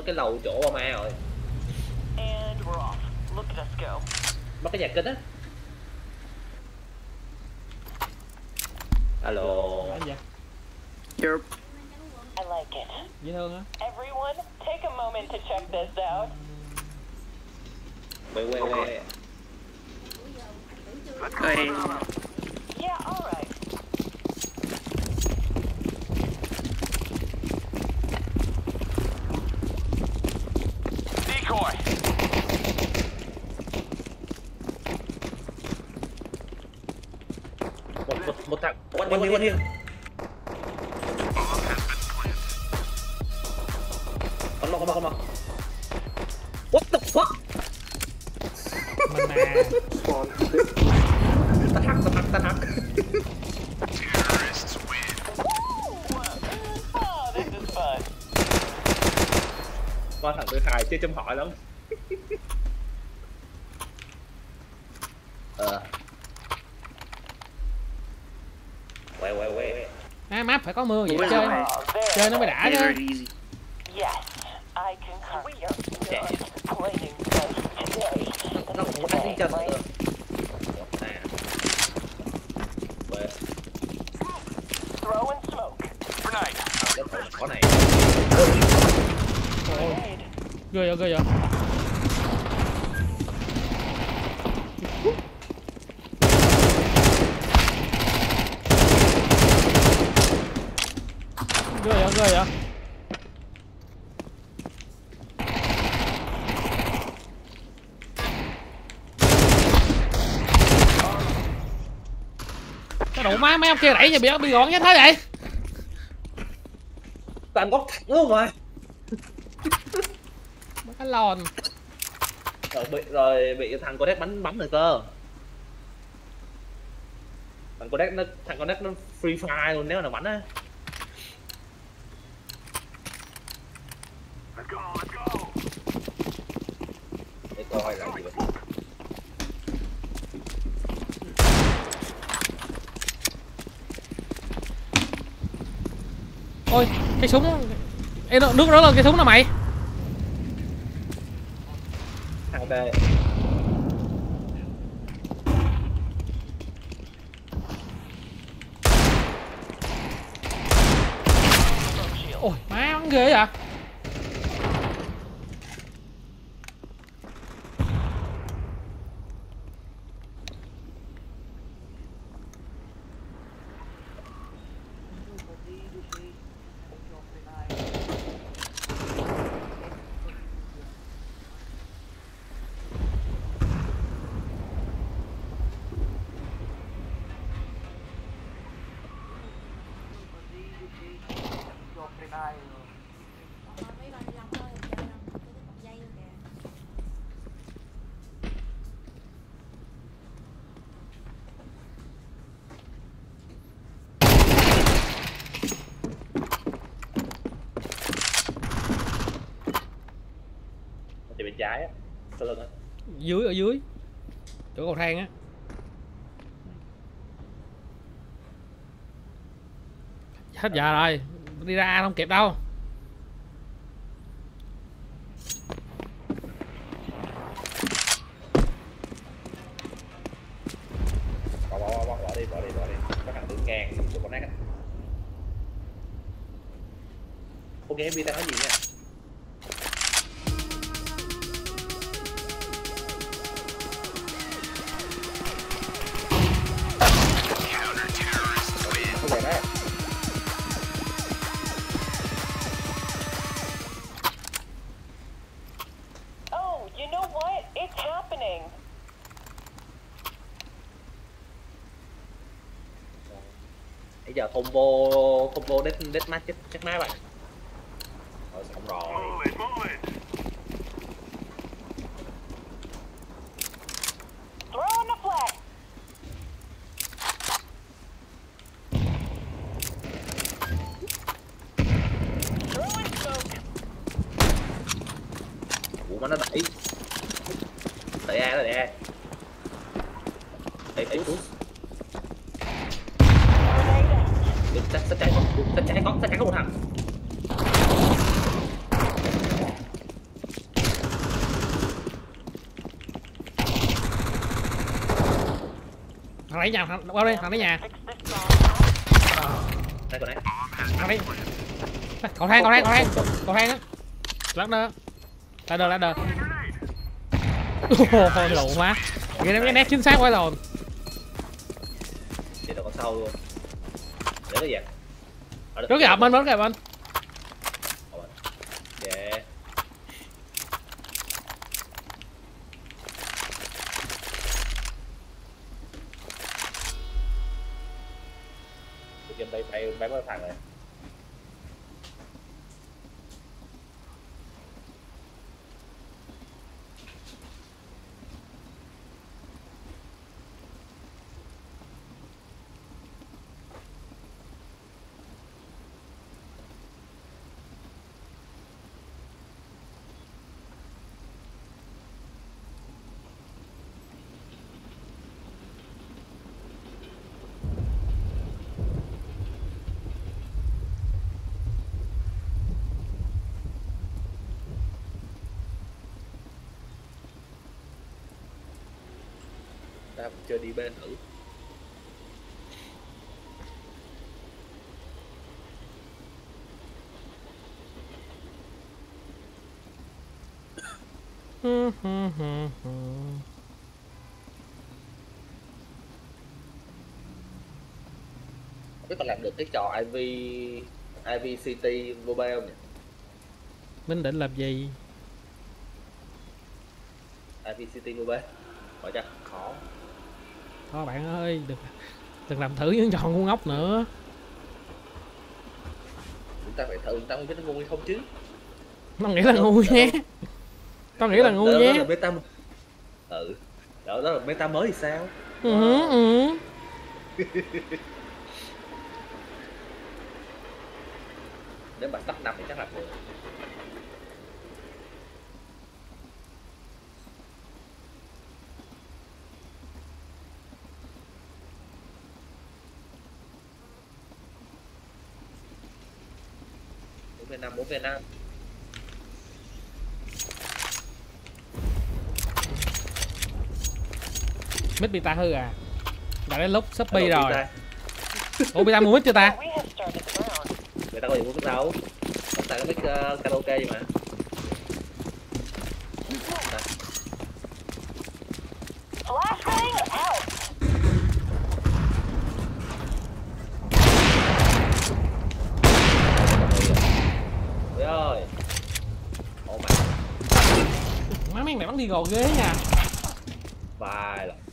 cái lầu chỗ Obama rồi. Mất cái nhà kính á. Alo. Yep. I like it. Dễ thương á. Everyone, take a moment to check this out. Quay. Hey. Yeah, all right. Decoy. Một thằng quanh đi. Con mò. What the fuck? Mình nè. Ta thắng. Oh, this is fun. Qua thằng thứ hai chơi châm hỏi lắm. Quay. Map phải có mưa vậy chơi nó mới đã chứ. Yes, I concur. You're playing close today. Nó không có đi chân nữa. Throw and smoke. Grenade. Có này. Ghê vậy. Ghê vậy. Cái đủ má mấy ông kia đẩy cho bị gọn như thế vậy. Toàn góc thẳng luôn mà. Cái lòn. Rồi bị thằng Codex bắn rồi cơ. Thằng Codex nó free fire luôn nếu mà nó bắn á. Let's go. Để coi là gì vậy. Ôi, cái súng. Ê, nước đó là cái súng nào mày? Thằng đây. Ôi, má bắn ghê vậy. Thì bên trái á, sau lưng á. Ở dưới chỗ cầu thang á. Hết giờ rồi, đi ra không kịp đâu. Bỏ đi. Các thằng đứng ngang tụi con nát á. Ok, em biết tao nói gì nha. Oh, you know what? It's happening. Bây giờ combo deathmatch chắc má bạn. Rồi xong rồi. Move it. Throw in the flag. Throw in smoke. Ủa mà nó đẩy A. Đẩy push. Sát trái có một thằng. Thằng lấy nhà, thằng qua đây, thằng lấy nhà. Fix this bomb. Đây còn đây. Thằng lấy. Cầu thang á. Lát nữa. Ladder. Ôi lộn quá. Vậy nó nét chính xác quá rồi. Thì nó còn sâu luôn. Để cái gì? Rớt cái hộp bên. Yeah. Tôi bay mấy thằng này. Ta chơi đi bên thử. Không biết có làm được cái trò IV City mobile không nhỉ? Minh định làm gì? IV City mobile. Hỏi chắc khó. Thôi bạn ơi, đừng làm thử những trò ngu ngốc nữa. Chúng ta phải thử, chúng ta mới biết nó ngu hay không chứ. Nó nghĩ là ngu nhé. Tao nghĩ là ngu nhé. Đó là beta. Đó là beta mới thì sao? Nếu mà tắt 5 thì chắc là được. Bốn Việt Nam. Mít beta hư à? Đã đến lúc Shopee rồi. Ủa beta mua mít chưa ta? We have started the round. Người ta có gì mua mít đâu. Người ta có mít karaoke gì mà. Flashbang out. Ôi ơi. Ồ mày. Má mấy này bắn đi gò ghế nha. Vài lần.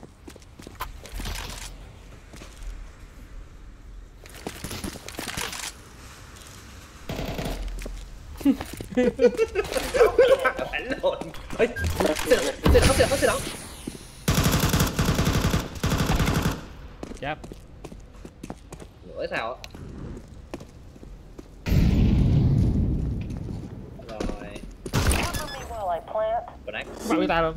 Đánh lộn. Ê, xe đó. Chắp. Nữa sao? Rồi. Cover me while I plant. Bên đấy. Bắt beta luôn.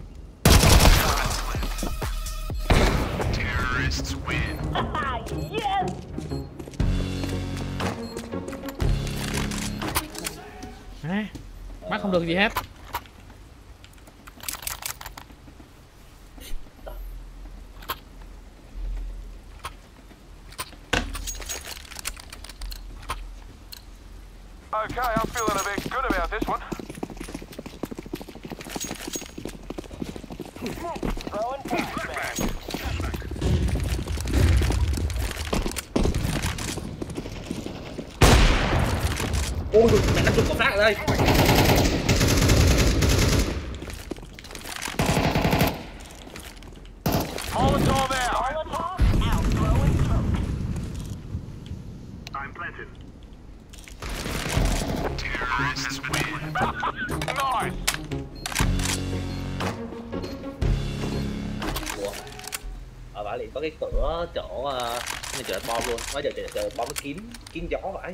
Terrorists win. Yes. À, bắt không được gì hết. Okay, I'm feeling a bit good about this one. Throwing flashbang. Ôi, mày nó chụp còn phát ở đây. Molotov out. Molotov out. Throwing smoke. I'm planted. Terrorists win. Nice. Ủa? Ở bả liền có cái cửa chỗ như chợ bom luôn. Nói giờ chợ bom nó kín gió vậy.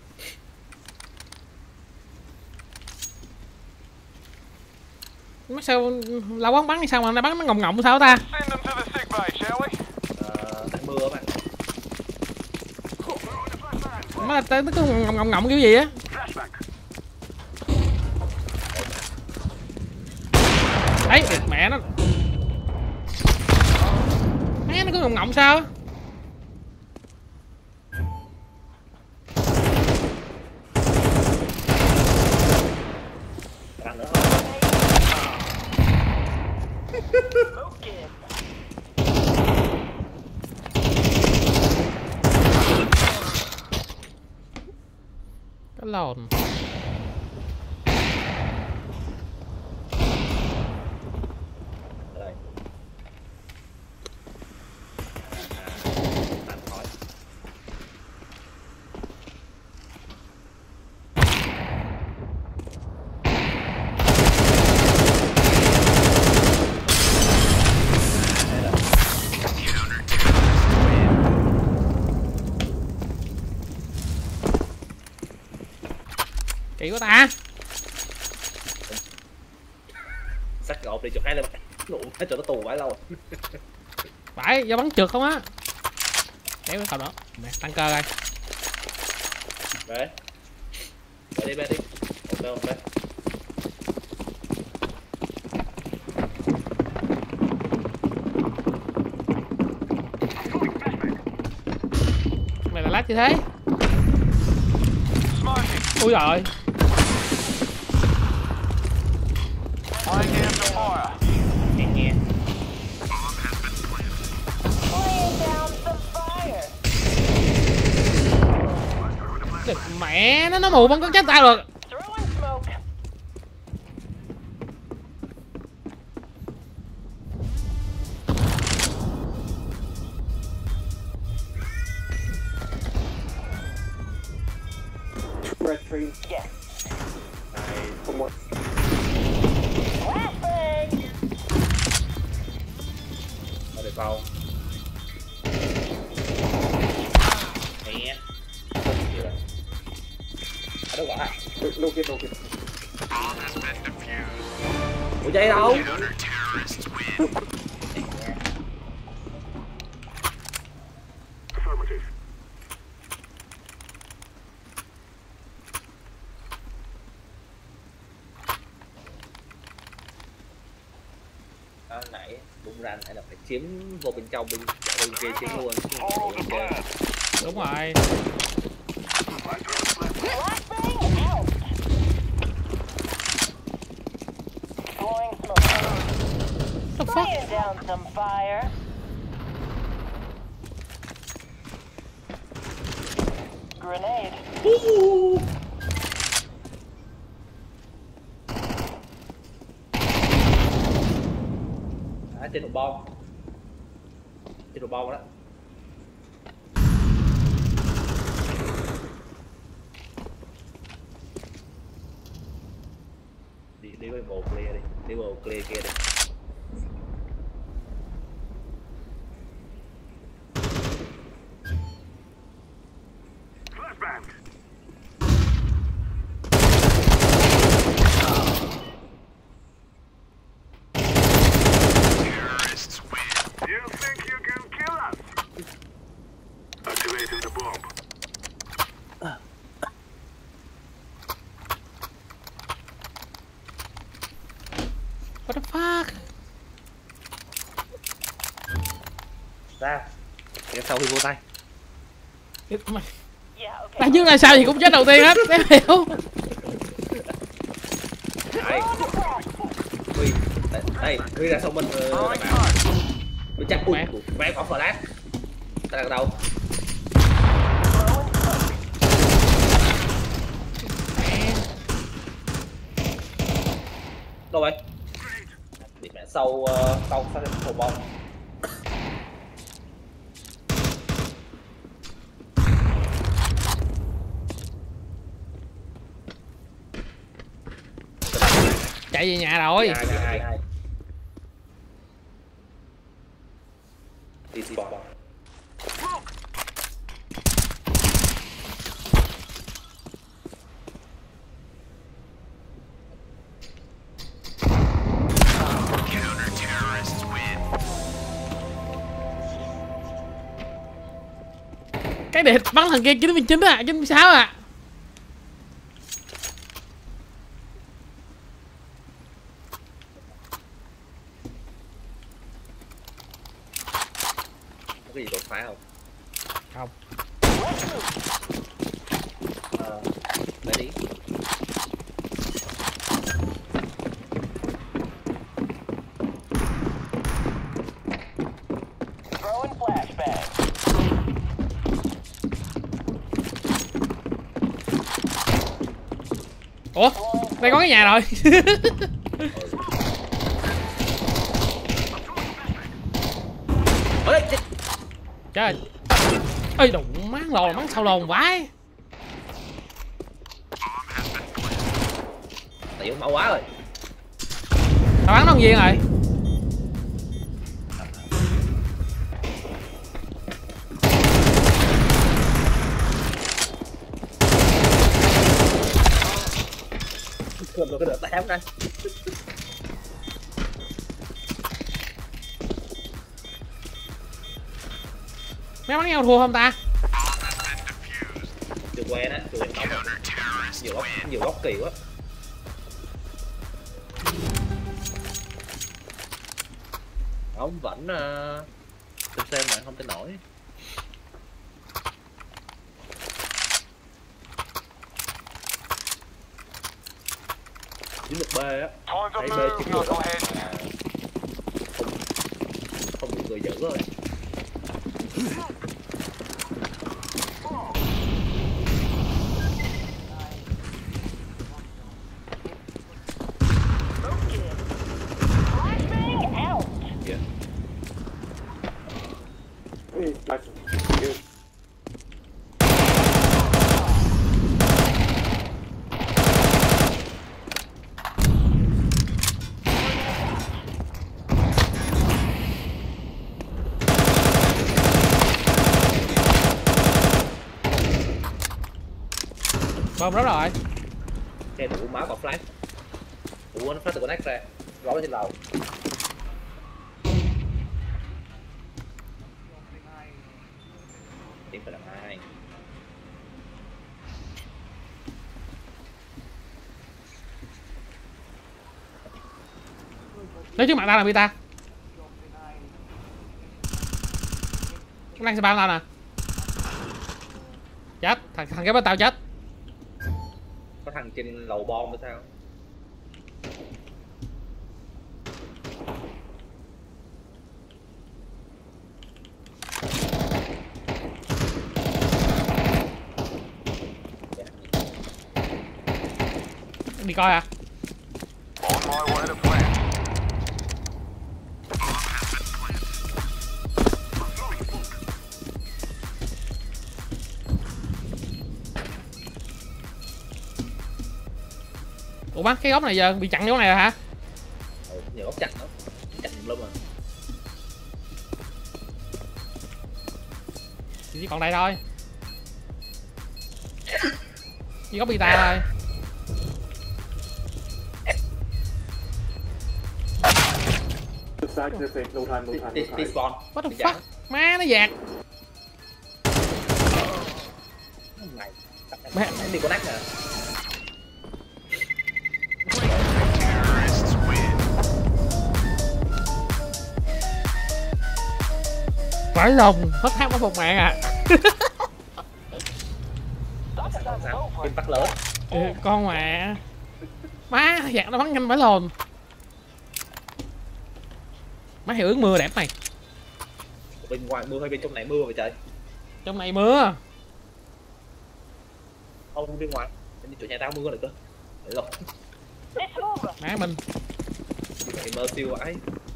Nó sao lâu quá bắn sao mà nó bắn nó ngọng sao ta? Send them to the sick bay, shall we? Đang mưa bạn. Nó là tới cái ngọng kiểu gì á? Flashback. Đấy, mẹ nó. Má nó có ngọng ngọng sao? Càng nữa không? Smoke in. Cái lồn. Đây. Tàn khói. Kỳ quá ta. Sắc gọt đi chụp hai lên mặt nụให้cho nó tù vãi lâu. Phải do bắn trượt không á. Kéo cái cầu đó. Mẹ tăng cơ coi. Đấy. Bé đi. Ok. Mày là lát như thế. Smoking. Ui rồi. Laying down some fire. Nghe. Laying down some fire. Địch mẹ nó mù bắn con chết tao được. Throwing smoke. Yes. Này, Flashbang. ở đây sau. Nghe. Ở đâu gọi? Đâu kia. Ủa dây đâu? Nãy bung ranh hay là phải chiếm vô bên trong bên kia chiếm luôn. Đúng rồi. Flashbang out. Blowing smoke. The fuck? Laying down some fire. Grenade. Trên một bom. Trên một bom đó. Đi với một clear đi. Đi với một clear kia đi. You think you can kill us? Activating the bomb. What the fuck? Ra. Cái sau khi vô tay. Mày. Yeah, okay. Đại dương là sao thì cũng chết đầu tiên hết. Em hiểu. Đây. Huy. Đây, Huy ra sau mình mình chắc Mẹ. mẹ có flash. Ta đang đâu? Đâu vậy? Bị mẹ sau sau thêm một bom. Chạy về nhà rồi. Hai. DC bom. Cái địch bắn thằng kia 99 à, 96 à. cái gì đột phá không? Không. Lấy đi. Throwing flashbang. Ủa, đây có cái nhà rồi. Trời ơi. Ê, đụng máng lồn, máng sau lồn vãi. Tiểu máu quá rồi. Tao bắn nó con viên rồi. Cơm rồi cái đợt tám đây. Mấy bắn nhau thua không ta? Chưa quen á, chưa quen nóng. Nhiều góc kỳ quá. Ông vẫn xem mà không tin nổi. Chiến lược B á, thấy B chiến lược không được người giữ rồi. Bom đó rồi. Cái đủ máu còn flash. Ủa nó flash từ con nách ra. Gõ lên trên lầu. Tiếng phải làm ai. Lấy trước mặt tao làm gì ta? Nó đang spawn tao nè. Chết, thằng cái bên tao chết. Có thằng trên lầu bom hay sao? Đi coi à? On my way to plant. Ủa bác, cái góc này giờ bị chặn chỗ này rồi hả? Nhiều góc chặn lắm. Chặn lắm mà. Chỉ còn đây thôi. Chỉ góc bị ta thôi. T-spawn. What the fuck? Má nó dạt. Mẹ đi con nách nè. Phải lòng, hết thang có một mạng à. Kim bắt lớn. Ừ, con mẹ. Má dạt nó bắn nhanh phải lồn. Má hiệu ứng mưa đẹp này. Bên ngoài mưa hay bên trong này mưa vậy trời? Trong này mưa. Không bên ngoài. Bên chỗ nhà tao mưa rồi cơ. Đấy rồi. Má mình. Mày mơ siêu vãi.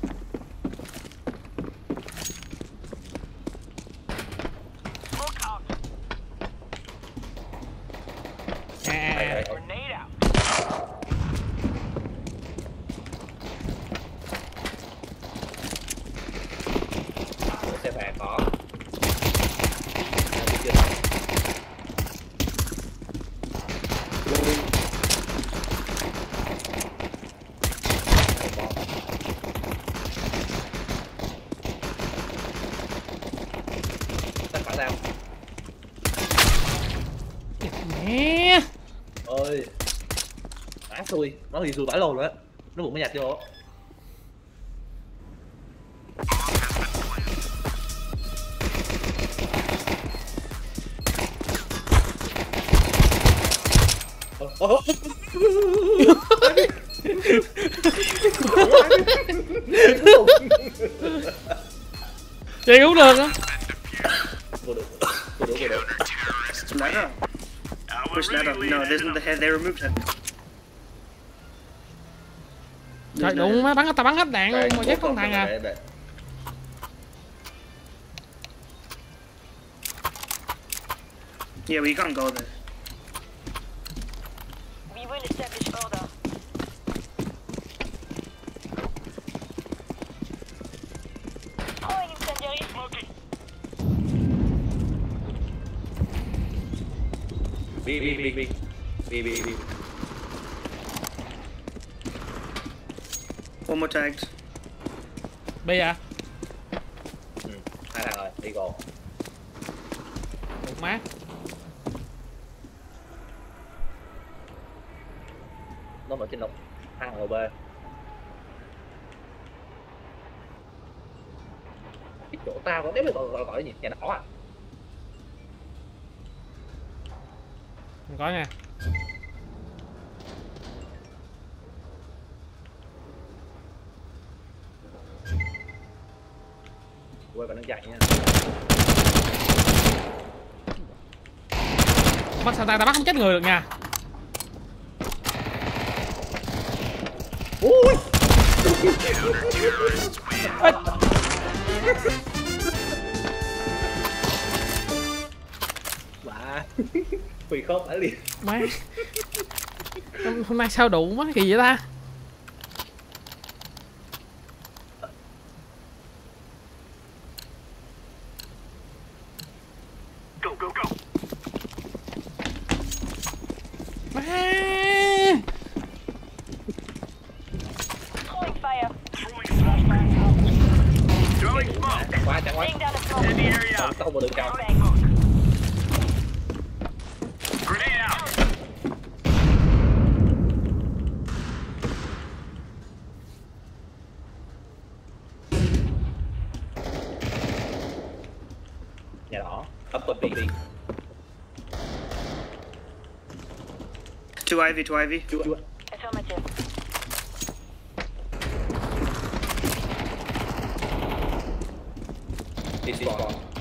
Xe vàng có. Tắt phải sao? Mẹ. Ơi. Má xui, nó thì xui bãi lồn rồi á. Nó bụng mới nhặt vô. Chị cũng được á. Vừa được. Ladder. Which ladder? No, there isn't the head. They removed it. Trời đụng má, tao bắn hết đạn luôn mà chết con thằng à. Yeah, we can't go there. We will establish order. Throwing incendiary. Smoking. Bi. One more tagged. Bây giờ. Hai thằng rồi, đi go. Được má. Nó ở trên lục. Hai thằng ở B. Cái chỗ tao có, nếu mà gọi gì, nhà nó à. Không có nha. Quay bạn đang chạy nha. Bắt sao ta bắt không chết người được nha. Ui. Bà quỳ khóc đã liền. Má. Hôm nay sao đủ quá kỳ vậy ta. Go, go, go. Má. Throwing fire. Throwing smoke. Chẳng quá. Laying down a smoke. In the area. Tao không có đường cao. Grenade out. Nhà đỏ. Ấp tuần đi. Two Ivy, two Ivy. Chúa. Affirmative. Đi spawn.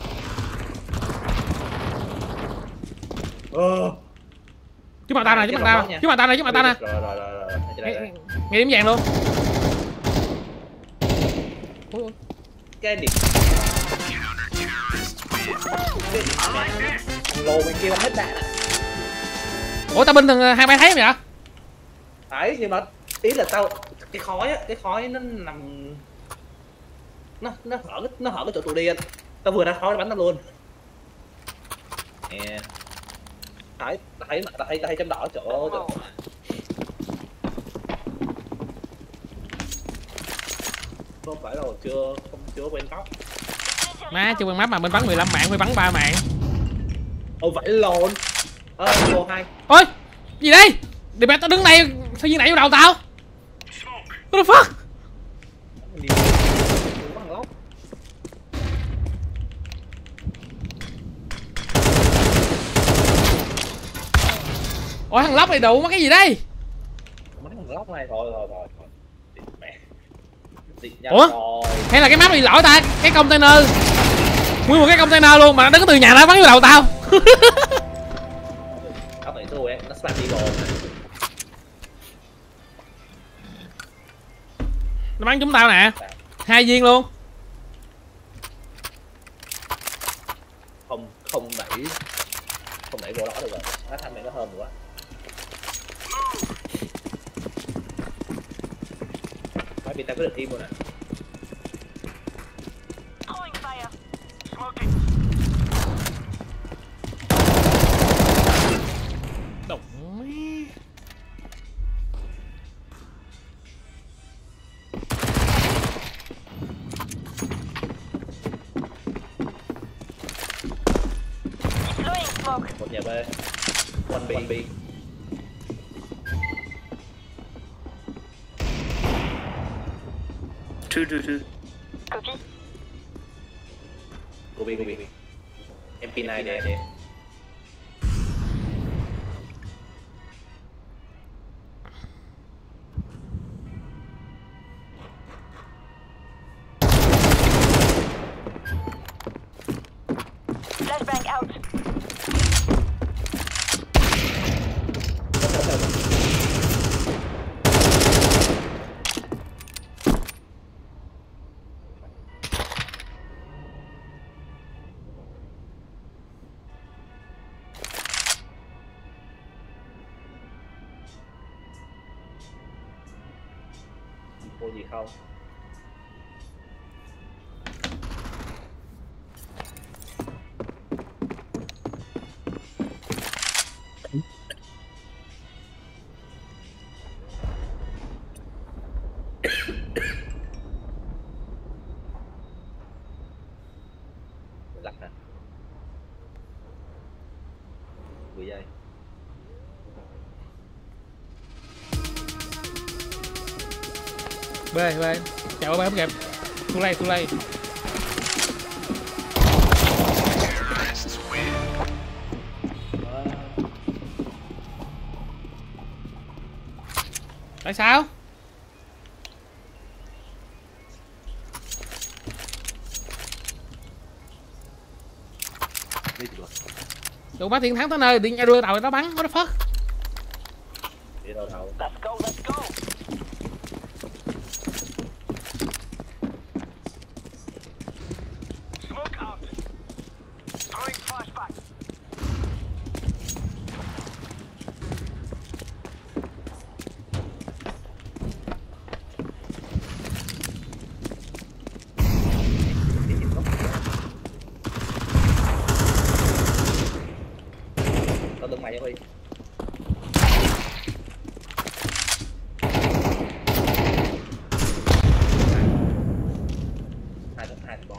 Trước mặt tao nè, trước mặt tao nè, trước mặt tao nè, trước mặt tao nè. Rồi. Nghe điểm vàng luôn. Ui. Cái điểm. Lồ bên kia bắn hết đạn à. Ủa tao binh thằng 2-3 thấy vậy? Đấy, nhưng mà ý là tao cái khói nó nằm nó hở cái chỗ tụi điên. Tao vừa ra khói nó bắn tao luôn. Nè. Thấy chấm đỏ chỗ không phải đâu, chưa bên tóc. Má chưa quen map mà bên bắn 15 mạng, bên bắn 3 mạng. Ồ vậy lộn. Lô 2. Ôi, gì đây? Để mẹ tao đứng đây, sao viên nãy vô đầu tao? What the fuck? Bắn lóc. Ôi thằng lóc này đủ mất cái gì đây? Bắn thằng lóc này thôi. Mẹ. Ủa? Rồi. Hay là cái map bị lỗi ta? Cái container. Nguyên một cái container luôn mà nó đứng từ nhà nó bắn vô đầu tao. Áp này tôi nó spam đi rồi. Nó bắn chúng tao nè. 2 viên luôn. Không đẩy vô đó được rồi. Nó thanh này nó hơn quá. Phải bị tao có được im rồi nè. Throwing fire. Smoking. Đụng mẹ. Deploying smoke. Một nhà B. One B. Two. Copy. Cô B. MP9 nè. Cô gì không? Lắc nè. 10 giây. B chạy qua B không kịp. Too late. Tại sao? Đi được. Tụi má tiền thắng tới nơi, điện đưa tàu nó bắn, what the fuck? Đi đâu đâu. Let's go, let's go. Smoke out. Throwing flashback. Tao đừng mày Huy. Hai bom.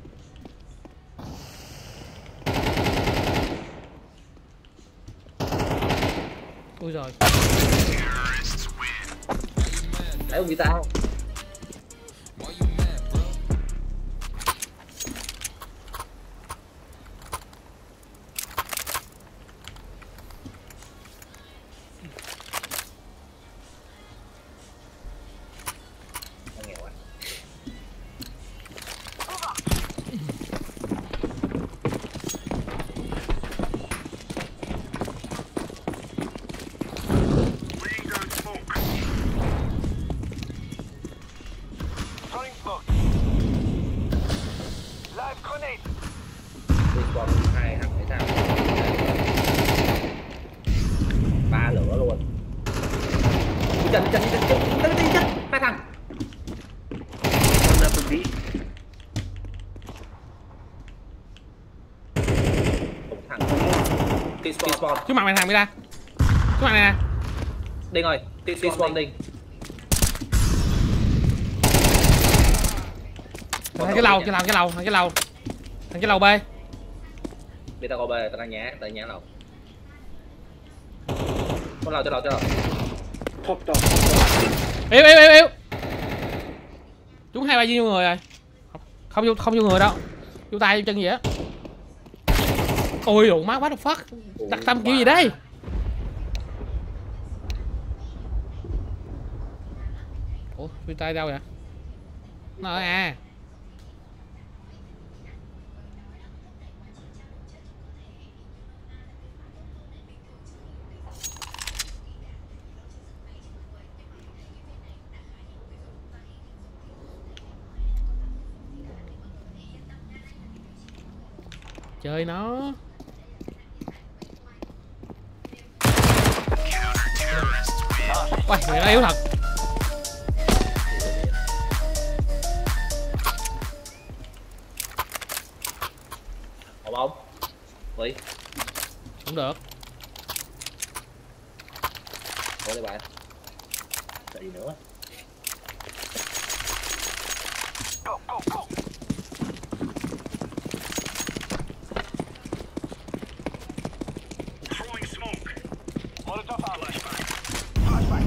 Ui rồi. Lấy ông guitar không? Nghèo quá. Laying down smoke. Throwing smoke. Live grenade. Đi còn 2 thằng hay sao? 3 lửa luôn. Chân đi chết. 2 thằng. One's upper B. Một thằng. T-spawn. Trước mặt mày thằng mày ra. Trước mặt này nè. Đinh ơi. T-spawn đinh. Thằng cái lầu B. Đi tao coi B, tao đang nhá lầu. Có lầu cho lầu. Popped off. Yếu. Chúng 2-3 viên vô người rồi. Không vô người đâu. Vô tay vô chân gì á. Ôi đồ má quá the fuck. Đặt tâm kiểu gì đây? Ủa, vô tay đâu vậy? Nó ở à. Chơi nó. Uầy, người nó yếu thật. Hộp không? Ui. Cũng được. Thôi đây bạn. Sợ gì nữa? Go, go, go. Throwing smoke. Molotov out. Flashback.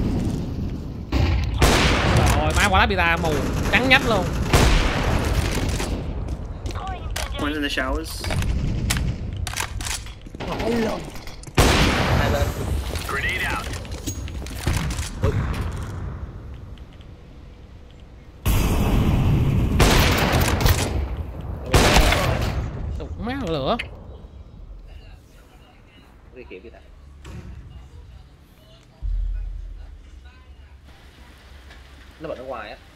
Rồi má quả lá bị ta mù trắng nhách luôn. Throwing incendiary. One's in the showers. Hai bên. Grenade out. Ui. Đục má lửa. Đi kiểm kìa. Nó bật ở ngoài á.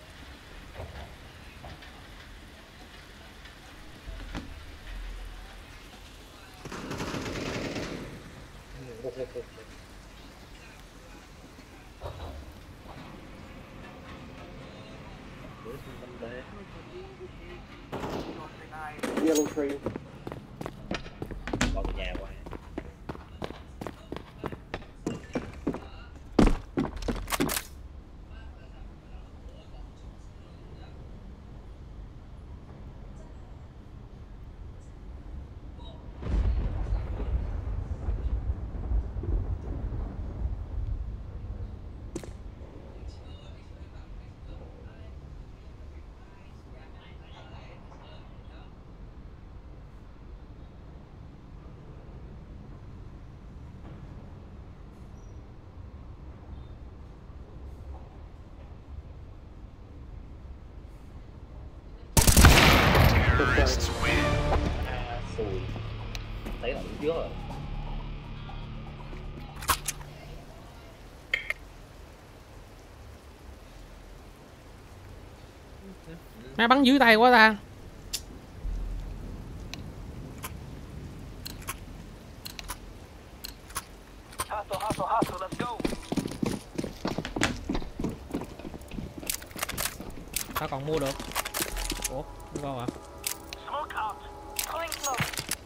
Yellow tree. Còn nhà qua. Xùi. Thấy là trước rồi. Má bắn dưới tay quá ta. Hustle, hustle, hustle, let's go. Tao còn mua được. Ủa, đúng không ạ? Smoke out. Throwing smoke.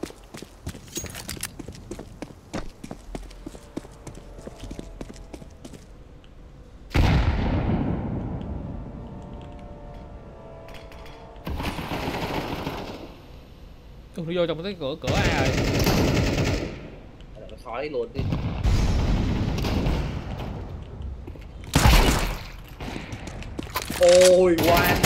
Nó vô trong cái cửa A rồi. Là nó khói luôn đi. Ôi qua.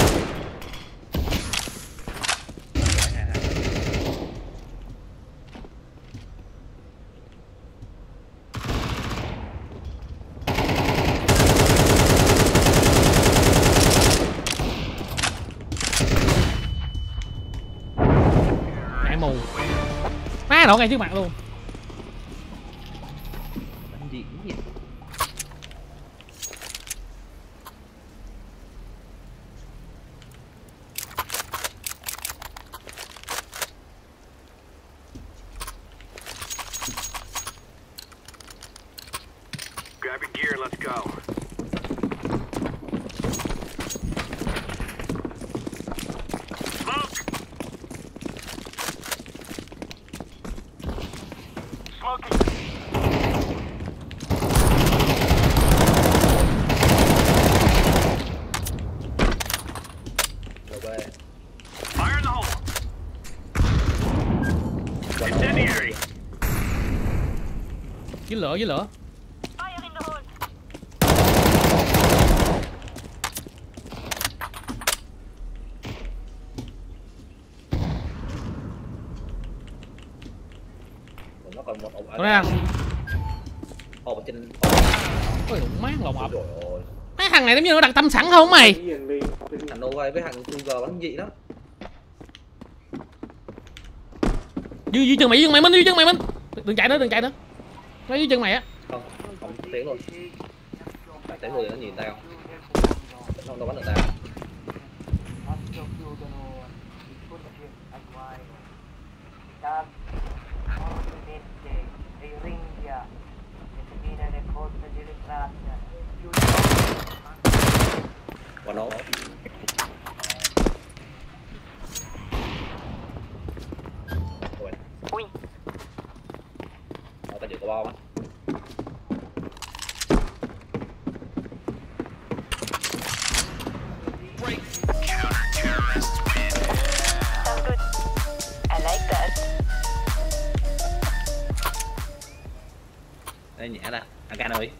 Mẹ mù. Má nổ ngay trước mặt luôn. Làm gì vậy? Grab your gear, let's go. Smoke! Smoking. Rồi về. Fire in the hole! Incendiary! Dưới lửa, dưới lửa. Fire in the hole. Còn nó còn một ổ Tụi này ở trên. ôi má lộn ập. Rồi ôi. Mấy thằng này giống như nó đặt tâm sẵn không mày? Thằng Nova với thằng Sugar bắn gì đó. Dưới chân mày, dưới chân mày Minh, dưới chân mày Minh. Đừng chạy nữa, đừng chạy nữa. Nó dưới chân mày á. Không, không tiếng luôn. Tiếng luôn thì nó nhìn tao. Không đâu bắn được tao. Quả nổ. Ôi. Ui. Tao giữ có bom á. Sounds good. I like that. Đây nhẹ ra. Agan ơi.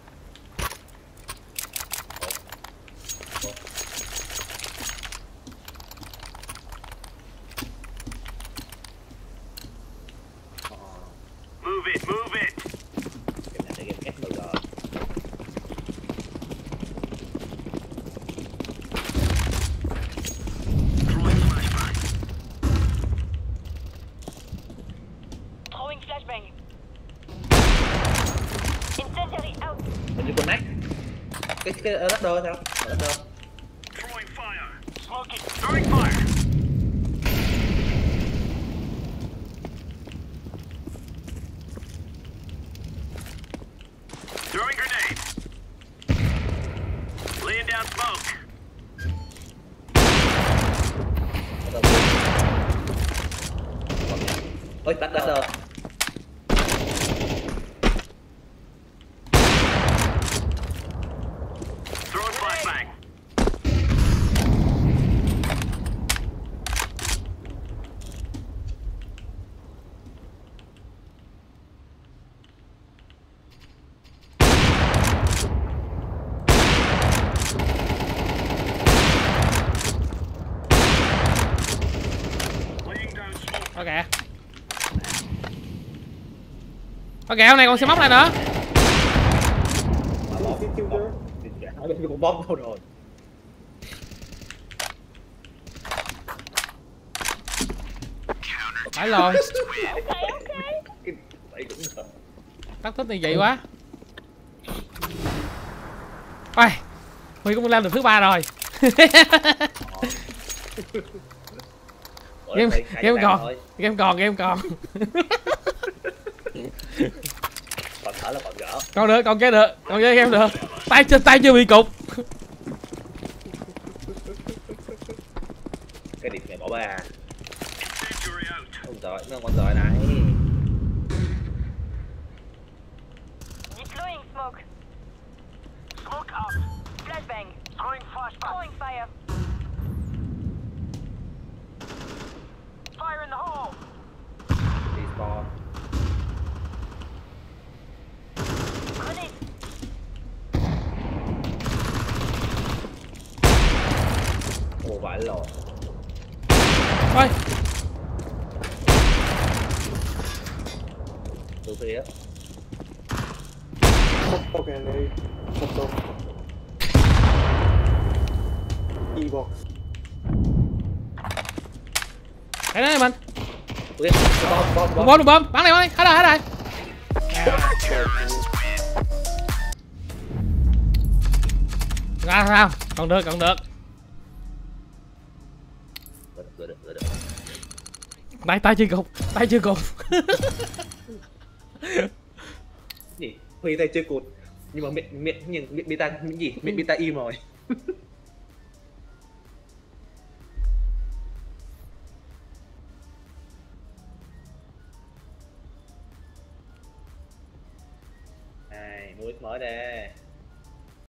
Move it, move it! Game này là game FMG. Throwing flashbang. Incendiary out. Mình đi connect. Cái radar sao? Radar. Throwing fire! Smoking. Throwing fire! Throwing grenade! Laying down smoke! Ôi đánh rồi. Throwing flashbang. Laying down smoke. Ok. Ok, hôm nay con sẽ móc lại nữa. Nói bên con bom đâu rồi. Phải rồi. Cái vậy cũng được. Tắt thích như vậy quá. Ôi, Huy cũng lên được thứ 3 rồi. Ủa, game phải khai game ra còn, thôi. game còn, game còn. Còn thở là còn gỡ. Còn được, còn cái được, còn cái game được. Tay trên tay chưa bị cục. Cái điểm này bỏ ba. Incendiary out. Không rồi, nó con rồi này. Deploying smoke. Smoke out. Flashbang. Throwing flashbang. Throwing fire. Fire in the hole. Respawn. Grenade. Ồ vãi lộn. Ôi, Từ phía. Okay, Photo. E-box. cái đó mình. Ui, bom. Đụng bom, bắn này, hết rồi. Ra sao? Còn được. Được. Tay chưa cục. Gì? Huy tay chưa cụt. Nhưng mà miệng beta những gì? Miệng beta im rồi. Này, nuôi mới đây.